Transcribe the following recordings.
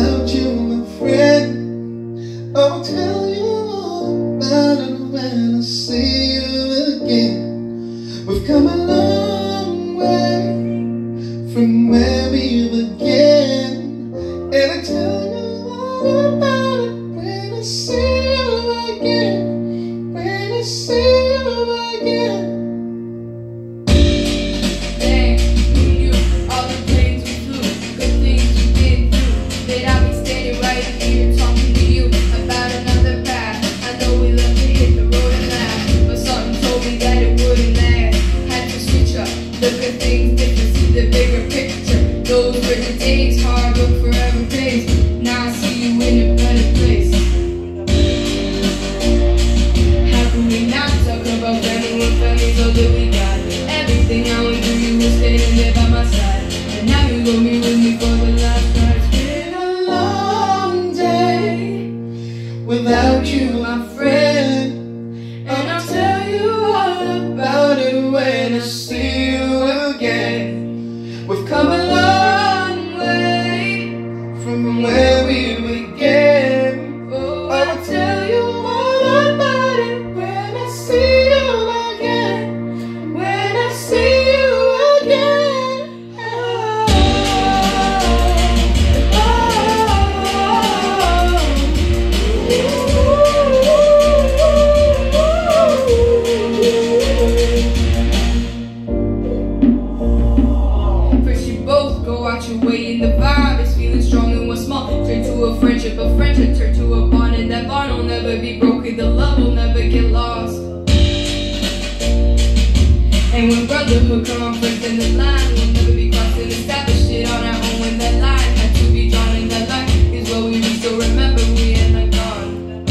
without you, my friend. I'll tell you all about it when I see you again. We've come a long way from where we began, and I tell you all about it when I see you again. When I see you again. Those were the days, hard work forever pays. Now I see you in a better place. How can we not talk about family when family's all that we got? Everything I went through, you were standing there by my side, and now you gon' be with me for the last ride. It's been a long day Without you, my friend, and I'll tell you all about it when I see you again. we've come a long way from where we began. Oh, I'll tell you all about it when I see you again. When I see you again. First you both go out your way and the vibe is feeling strong and what's small turn to a friendship turn to a bond, and that bond will never be broken, the love will never get lost. And when brotherhood come first in the line, we'll never be crossed and established it on our own. When that line had to be drawn, and that line is what we do, so remember we ain't not gone.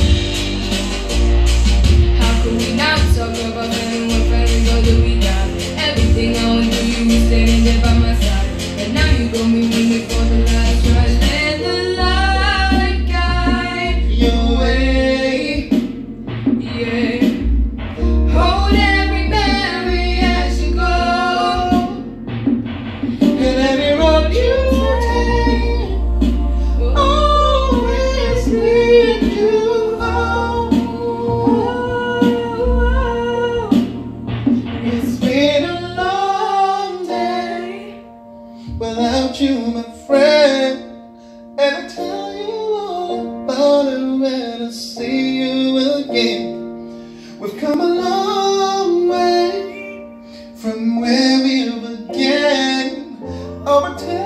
How could we not talk about family when family's all that we got? Everything I went through, you were standing there by my side, and now you gon' be with me for the last ride. Let the light guide Your way, yeah. Hold every memory as you go, and every road you take, always lead you home. It's been a long day without you, my friend, and I tell you all about it when I see you again. We've come a long way from where we began. Oh, I tell